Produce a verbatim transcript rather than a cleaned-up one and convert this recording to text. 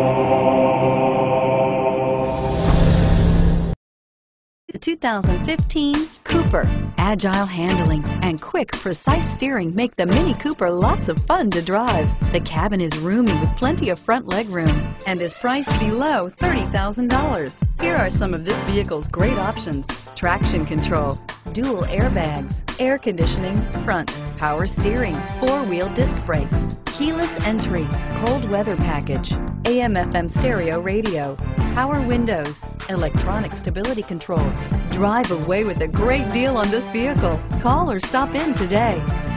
The two thousand fifteen Cooper. Agile handling and quick, precise steering make the Mini Cooper lots of fun to drive. The cabin is roomy with plenty of front leg room and is priced below thirty thousand dollars. Here are some of this vehicle's great options: traction control, dual airbags, air conditioning, front, power steering, four-wheel disc brakes, keyless entry, cold weather package, A M F M stereo radio, power windows, electronic stability control. Drive away with a great deal on this vehicle. Call or stop in today.